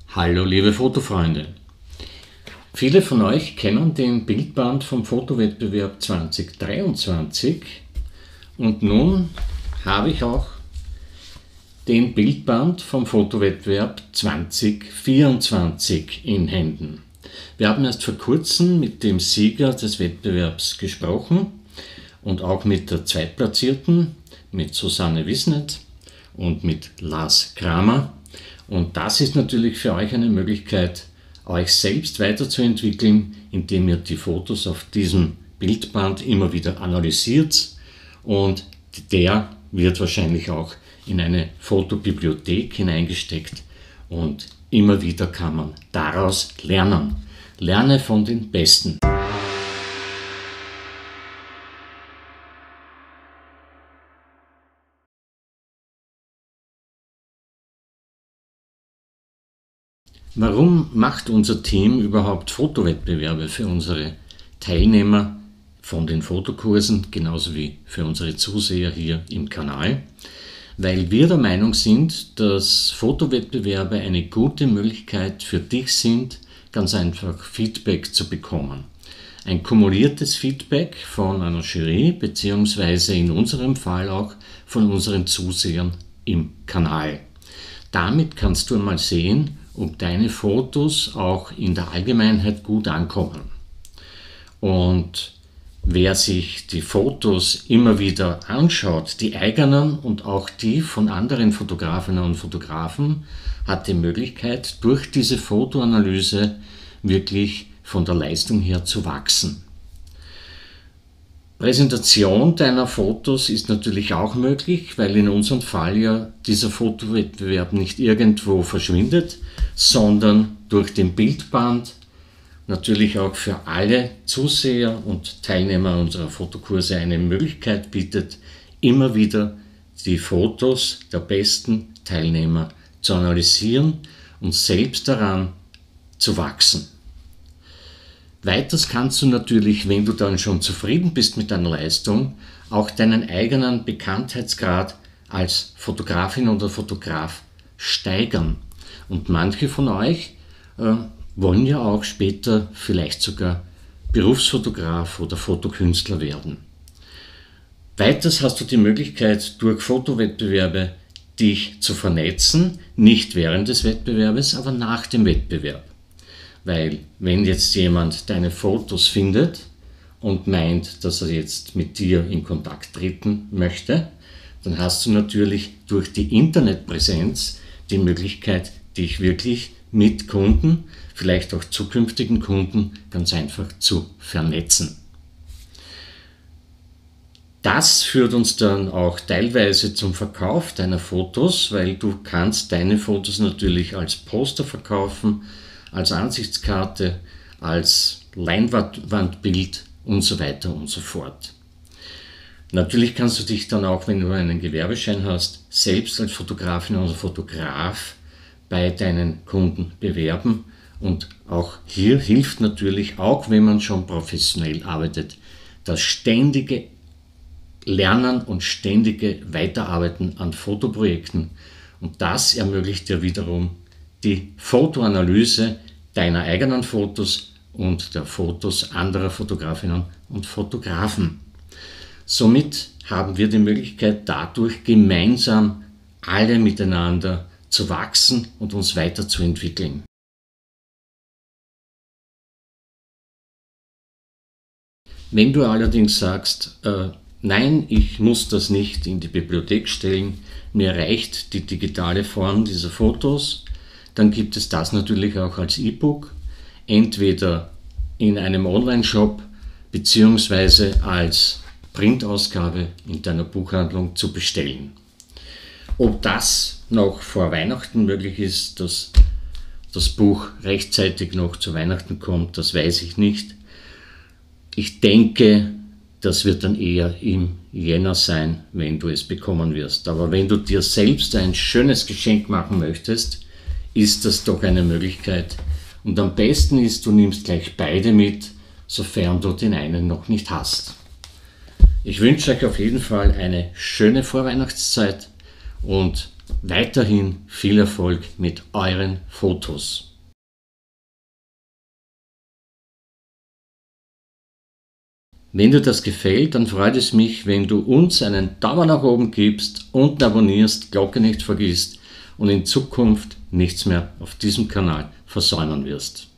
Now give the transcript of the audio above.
Hallo liebe Fotofreunde! Viele von euch kennen den Bildband vom Fotowettbewerb 2023 und nun habe ich auch den Bildband vom Fotowettbewerb 2024 in Händen. Wir haben erst vor kurzem mit dem Sieger des Wettbewerbs gesprochen und auch mit der Zweitplatzierten, mit Susanne Wisnet und mit Lars Kramer. Und das ist natürlich für euch eine Möglichkeit, euch selbst weiterzuentwickeln, indem ihr die Fotos auf diesem Bildband immer wieder analysiert, und der wird wahrscheinlich auch in eine Fotobibliothek hineingesteckt und immer wieder kann man daraus lernen. Lerne von den Besten. Warum macht unser Team überhaupt Fotowettbewerbe für unsere Teilnehmer von den Fotokursen, genauso wie für unsere Zuseher hier im Kanal? Weil wir der Meinung sind, dass Fotowettbewerbe eine gute Möglichkeit für dich sind, ganz einfach Feedback zu bekommen. Ein kumuliertes Feedback von einer Jury, beziehungsweise in unserem Fall auch von unseren Zusehern im Kanal. Damit kannst du einmal sehen, ob deine Fotos auch in der Allgemeinheit gut ankommen. Und wer sich die Fotos immer wieder anschaut, die eigenen und auch die von anderen Fotografinnen und Fotografen, hat die Möglichkeit, durch diese Fotoanalyse wirklich von der Leistung her zu wachsen. Präsentation deiner Fotos ist natürlich auch möglich, weil in unserem Fall ja dieser Fotowettbewerb nicht irgendwo verschwindet, sondern durch den Bildband natürlich auch für alle Zuseher und Teilnehmer unserer Fotokurse eine Möglichkeit bietet, immer wieder die Fotos der besten Teilnehmer zu analysieren und selbst daran zu wachsen. Weiters kannst du natürlich, wenn du dann schon zufrieden bist mit deiner Leistung, auch deinen eigenen Bekanntheitsgrad als Fotografin oder Fotograf steigern. Und manche von euch wollen ja auch später vielleicht sogar Berufsfotograf oder Fotokünstler werden. Weiters hast du die Möglichkeit, durch Fotowettbewerbe dich zu vernetzen, nicht während des Wettbewerbes, aber nach dem Wettbewerb. Weil wenn jetzt jemand deine Fotos findet und meint, dass er jetzt mit dir in Kontakt treten möchte, dann hast du natürlich durch die Internetpräsenz die Möglichkeit, dich wirklich mit Kunden, vielleicht auch zukünftigen Kunden, ganz einfach zu vernetzen. Das führt uns dann auch teilweise zum Verkauf deiner Fotos, weil du kannst deine Fotos natürlich als Poster verkaufen, als Ansichtskarte, als Leinwandbild und so weiter und so fort. Natürlich kannst du dich dann auch, wenn du einen Gewerbeschein hast, selbst als Fotografin oder Fotograf bei deinen Kunden bewerben, und auch hier hilft natürlich, auch wenn man schon professionell arbeitet, das ständige Lernen und ständige Weiterarbeiten an Fotoprojekten, und das ermöglicht dir wiederum die Fotoanalyse deiner eigenen Fotos und der Fotos anderer Fotografinnen und Fotografen. Somit haben wir die Möglichkeit, dadurch gemeinsam alle miteinander zu wachsen und uns weiterzuentwickeln. Wenn du allerdings sagst, nein, ich muss das nicht in die Bibliothek stellen, mir reicht die digitale Form dieser Fotos, dann gibt es das natürlich auch als E-Book, entweder in einem Online-Shop bzw. als Printausgabe in deiner Buchhandlung zu bestellen. Ob das noch vor Weihnachten möglich ist, dass das Buch rechtzeitig noch zu Weihnachten kommt, das weiß ich nicht. Ich denke, das wird dann eher im Jänner sein, wenn du es bekommen wirst. Aber wenn du dir selbst ein schönes Geschenk machen möchtest, ist das doch eine Möglichkeit. Und am besten ist, du nimmst gleich beide mit, sofern du den einen noch nicht hast. Ich wünsche euch auf jeden Fall eine schöne Vorweihnachtszeit und Weiterhin viel Erfolg mit euren Fotos. Wenn dir das gefällt, dann freut es mich, wenn du uns einen Daumen nach oben gibst und abonnierst, Glocke nicht vergisst und in Zukunft nichts mehr auf diesem Kanal versäumen wirst.